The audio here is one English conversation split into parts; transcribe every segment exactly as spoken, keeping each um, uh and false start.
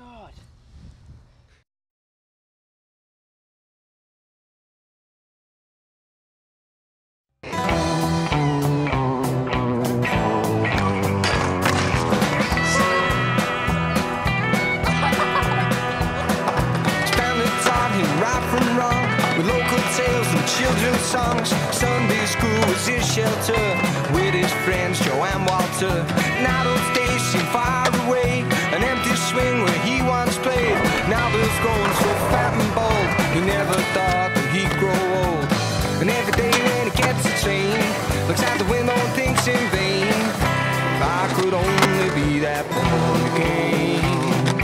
God. Right from wrong, with local tales and children's songs. Sunday school was his shelter, with his friends Joe and Walter. Now those days seem far away, an empty swing where he once played. Now there's grown so fat and bald, he never thought that he'd grow old. And every day when he gets a train, looks out the window and thinks in vain, if I could only be that boy again.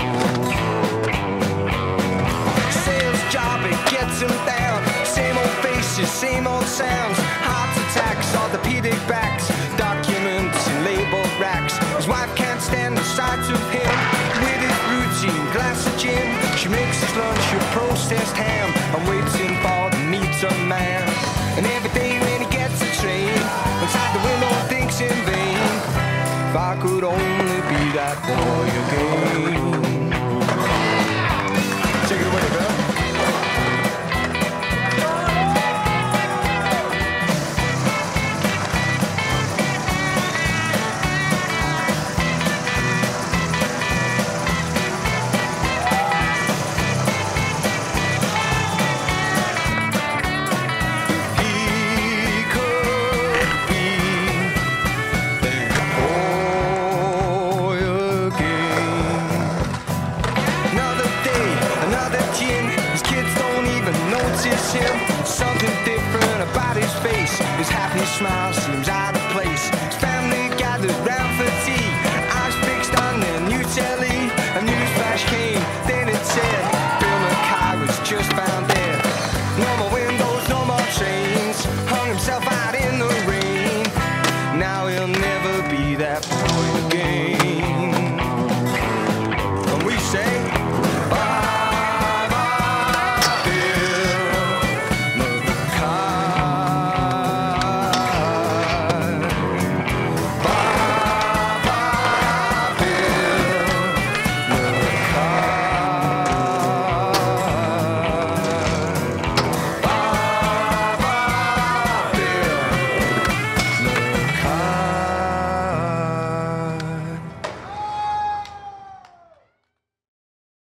Job, it gets him down. Same old faces, same old sounds. Heart attacks, orthopedic backs, documents and labeled racks. His wife can't stand the sight of him with his routine glass of gin. She makes his lunch a processed ham and waiting for the meter man. And every day when he gets a train, looks out the window and thinks in vain, if I could only be that boy again. Take it away, Bill. Him. Something different about his face. His happy smile seems out of place. His family gathered round for tea, eyes fixed on their new telly. A newsflash came, then it said Bill Mackay was just found dead. No more windows, no more trains. Hung himself out in the rain.